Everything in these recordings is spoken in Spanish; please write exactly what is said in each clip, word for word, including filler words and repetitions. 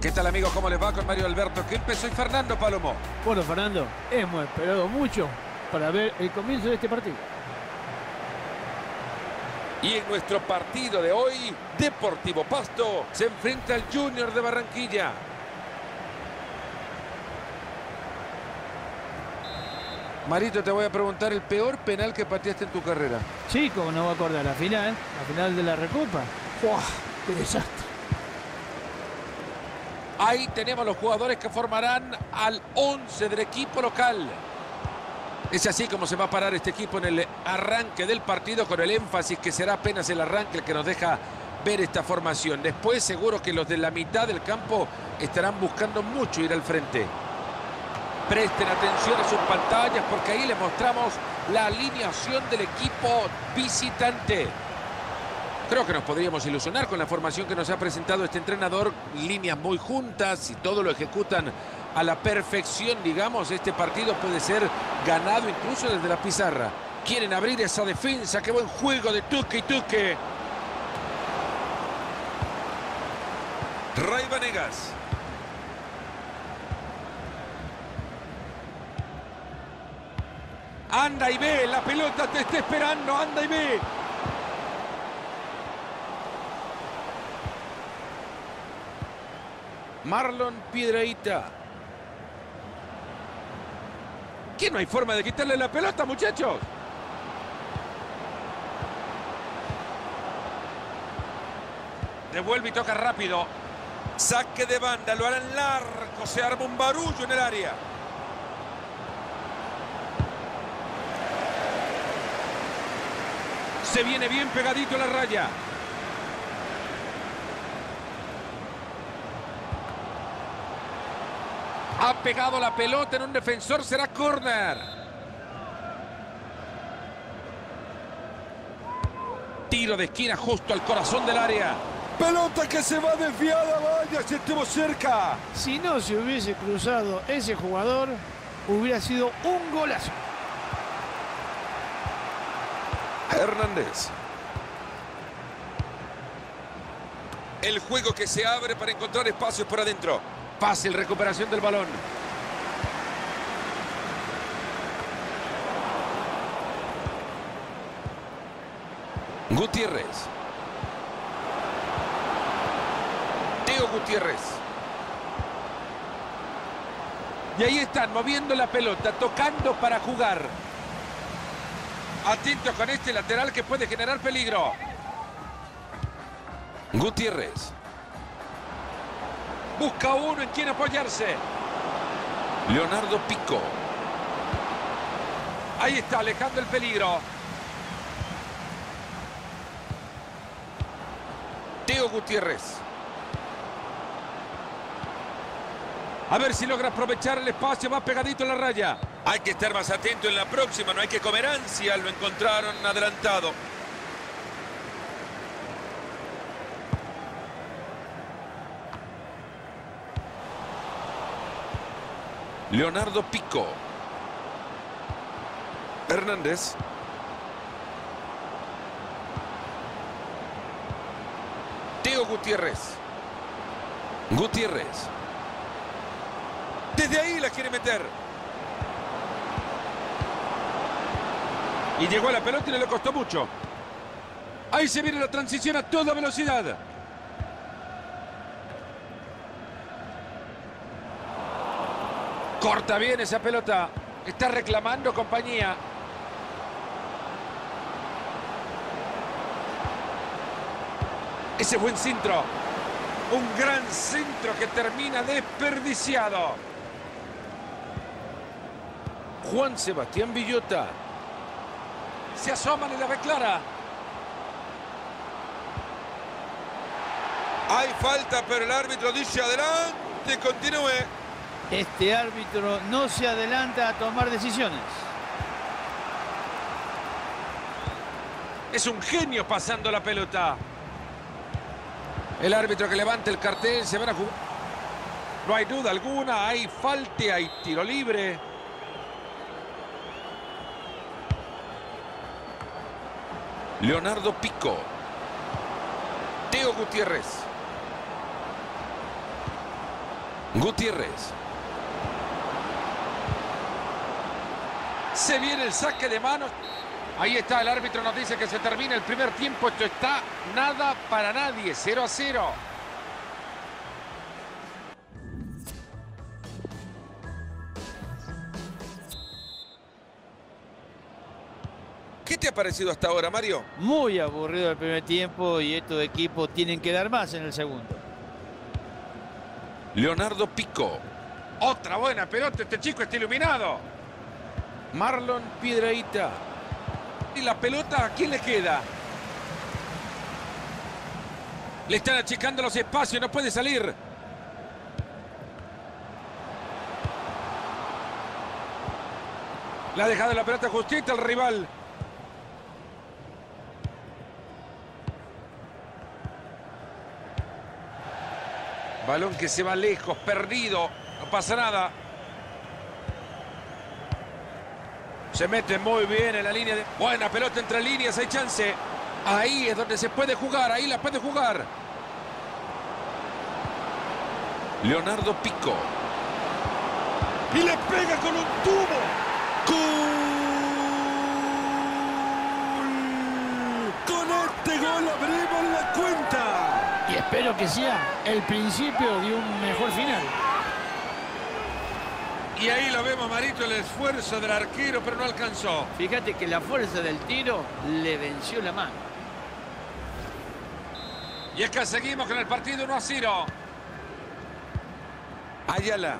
¿Qué tal, amigos? ¿Cómo les va? Con Mario Alberto Kempes. Soy Fernando Palomo. Bueno, Fernando, hemos esperado mucho para ver el comienzo de este partido. Y en nuestro partido de hoy, Deportivo Pasto se enfrenta al Junior de Barranquilla. Marito, te voy a preguntar el peor penal que pateaste en tu carrera. Sí, como no va a acordar, la final, la final de la Recopa. ¡Uah! ¡Qué desastre! Ahí tenemos los jugadores que formarán al once del equipo local. Es así como se va a parar este equipo en el arranque del partido, con el énfasis que será apenas el arranque el que nos deja ver esta formación. Después seguro que los de la mitad del campo estarán buscando mucho ir al frente. Presten atención a sus pantallas porque ahí les mostramos la alineación del equipo visitante. Creo que nos podríamos ilusionar con la formación que nos ha presentado este entrenador. Líneas muy juntas y todo lo ejecutan a la perfección, digamos. Este partido puede ser ganado incluso desde la pizarra. Quieren abrir esa defensa. Qué buen juego de Tuque y Tuque. Ray Vanegas. Anda y ve, la pelota te está esperando, anda y ve. Marlon Piedrahita. ¿Qué, no hay forma de quitarle la pelota, muchachos? Devuelve y toca rápido. Saque de banda, lo harán largo, se arma un barullo en el área. Se viene bien pegadito a la raya. Ha pegado la pelota en un defensor, será córner. Tiro de esquina justo al corazón del área. Pelota que se va desviada, vaya, se estuvo cerca. Si no se hubiese cruzado ese jugador, hubiera sido un golazo. Hernández. El juego que se abre para encontrar espacios por adentro. Fácil recuperación del balón. Gutiérrez. Teo Gutiérrez. Y ahí están, moviendo la pelota, tocando para jugar. Atentos con este lateral que puede generar peligro. Gutiérrez. Busca uno en quien apoyarse. Leonardo Pico. Ahí está, alejando el peligro. Teo Gutiérrez. A ver si logra aprovechar el espacio, más pegadito a la raya. Hay que estar más atento en la próxima, no hay que comer ansia. Lo encontraron adelantado. Leonardo Pico. Hernández. Teo Gutiérrez. Gutiérrez. Desde ahí la quiere meter. Y llegó a la pelota y le costó mucho. Ahí se viene la transición a toda velocidad. Corta bien esa pelota. Está reclamando compañía. Ese buen centro. Un gran centro que termina desperdiciado. Juan Sebastián Villota. Se asoman y la ve clara. Hay falta, pero el árbitro dice adelante, continúe. Este árbitro no se adelanta a tomar decisiones. Es un genio pasando la pelota. El árbitro que levanta el cartel, se van a jugar. No hay duda alguna, hay falta, hay tiro libre. Leonardo Pico. Teo Gutiérrez. Gutiérrez. Se viene el saque de manos. Ahí está, el árbitro nos dice que se termina el primer tiempo. Esto está nada para nadie, cero a cero. ¿Qué te ha parecido hasta ahora, Mario? Muy aburrido el primer tiempo y estos equipos tienen que dar más en el segundo. Leonardo Pico. Otra buena pelota, este chico está iluminado. Marlon Piedrahita. ¿Y la pelota a quién le queda? Le están achicando los espacios, no puede salir. Le ha dejado la pelota justita al rival. Balón que se va lejos, perdido. No pasa nada. Se mete muy bien en la línea de... Buena pelota entre líneas, hay chance. Ahí es donde se puede jugar, ahí la puede jugar. Leonardo Pico. Y le pega con un tubo. ¡Gol! Con este gol abrimos la cuenta. Y espero que sea el principio de un mejor final. Y ahí lo vemos, Marito, el esfuerzo del arquero, pero no alcanzó. Fíjate que la fuerza del tiro le venció la mano. Y es que seguimos con el partido uno a cero. Ayala.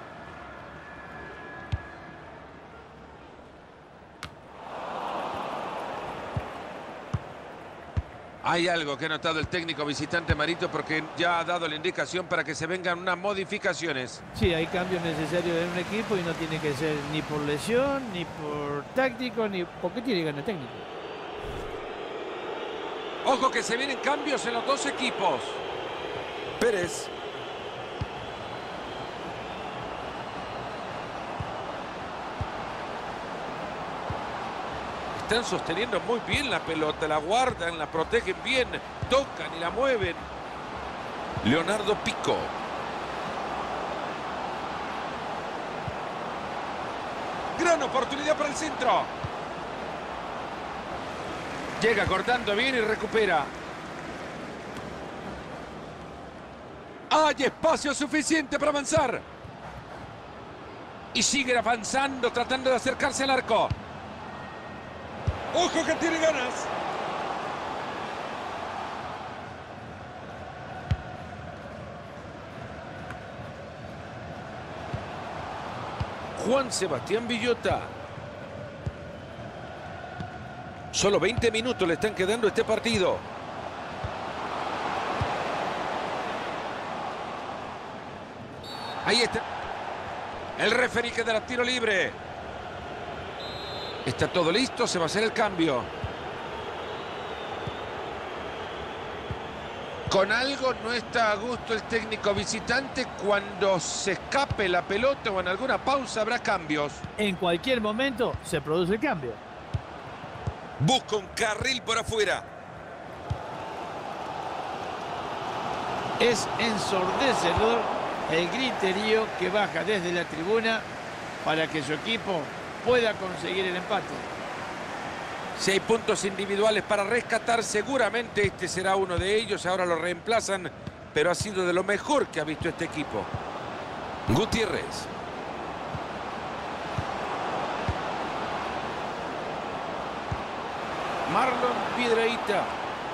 Hay algo que ha notado el técnico visitante, Marito, porque ya ha dado la indicación para que se vengan unas modificaciones. Sí, hay cambios necesarios en un equipo y no tiene que ser ni por lesión, ni por táctico, ni porque tiene que ganar técnico. Ojo que se vienen cambios en los dos equipos. Pérez. Están sosteniendo muy bien la pelota, la guardan, la protegen bien, tocan y la mueven. Leonardo Pico. Gran oportunidad para el centro. Llega cortando bien y recupera. Hay espacio suficiente para avanzar. Y siguen avanzando, tratando de acercarse al arco. ¡Ojo que tiene ganas! Juan Sebastián Villota. Solo veinte minutos le están quedando a este partido. Ahí está. El referí que dará tiro libre. Está todo listo, se va a hacer el cambio. Con algo no está a gusto el técnico visitante. Cuando se escape la pelota o en alguna pausa habrá cambios. En cualquier momento se produce el cambio. Busca un carril por afuera. Es ensordecedor el griterío que baja desde la tribuna para que su equipo pueda conseguir el empate. Si hay puntos individuales para rescatar, seguramente este será uno de ellos. Ahora lo reemplazan, pero ha sido de lo mejor que ha visto este equipo. Gutiérrez. Marlon Piedrahita.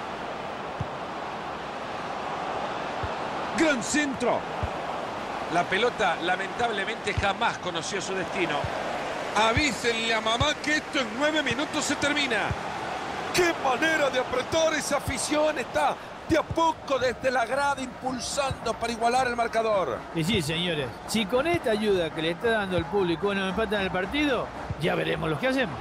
Gran centro. La pelota, lamentablemente, jamás conoció su destino. Avísenle a mamá que esto en nueve minutos se termina. ¡Qué manera de apretar esa afición! Está de a poco desde la grada impulsando para igualar el marcador. Y sí, señores, si con esta ayuda que le está dando el público nos empatan el partido, ya veremos lo que hacemos.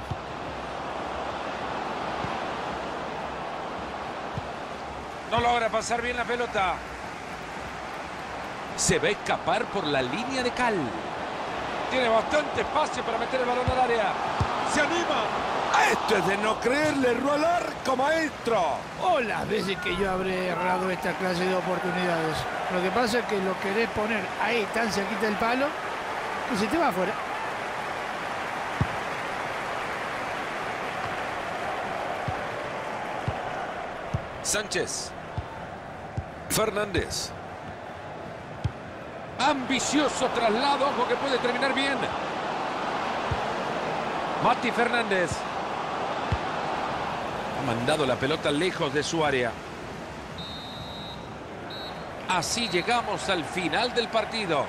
No logra pasar bien la pelota. Se va a escapar por la línea de cal. Tiene bastante espacio para meter el balón al área. Se anima. Esto es de no creerle, erró al arco, maestro. O las veces que yo habré errado esta clase de oportunidades. Lo que pasa es que lo querés poner ahí tan cerquita del palo y se te va afuera. Sánchez. Fernández. Ambicioso traslado, ojo que puede terminar bien. Mati Fernández. Ha mandado la pelota lejos de su área. Así llegamos al final del partido.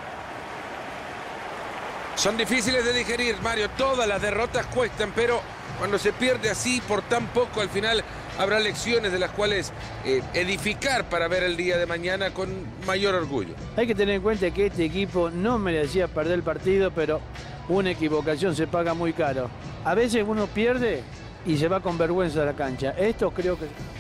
Son difíciles de digerir, Mario. Todas las derrotas cuestan, pero cuando se pierde así por tan poco, al final habrá lecciones de las cuales eh, edificar para ver el día de mañana con mayor orgullo. Hay que tener en cuenta que este equipo no merecía perder el partido, pero una equivocación se paga muy caro. A veces uno pierde y se va con vergüenza a la cancha. Esto creo que